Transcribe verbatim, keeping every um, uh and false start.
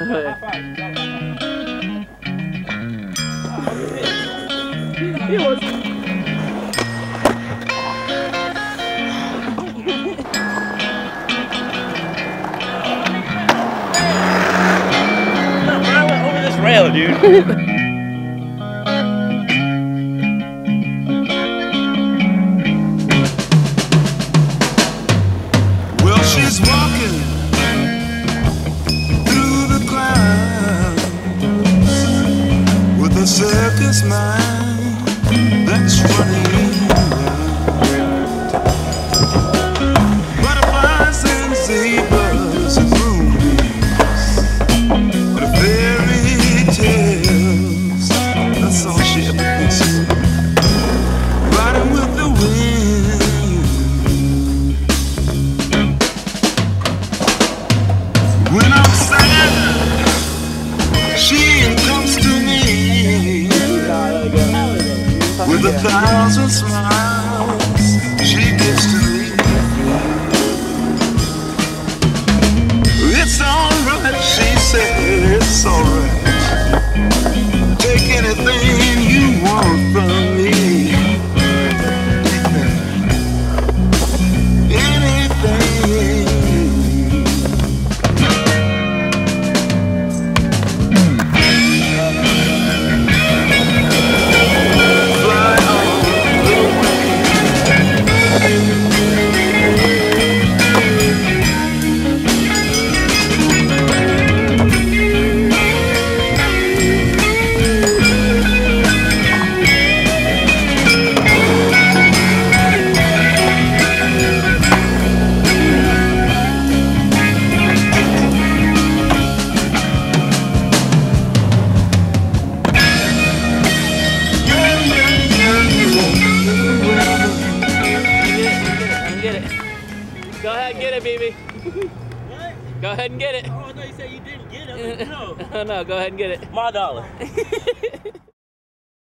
He was. Over this rail, dude. Well, she's walking through the clouds with a circus mind that's running around. Butterflies and zebras and moonbeams, the fairy tales, that's all she ever thinks of. Riding with the wind. When I'm sad, she comes to me with a thousand smiles she gives to me. It's alright, she said, it's alright. Take anything you want from me. Go ahead and get it, baby. What? Go ahead and get it. Oh, I thought you said you didn't get it. No. No, no, go ahead and get it. My dollar.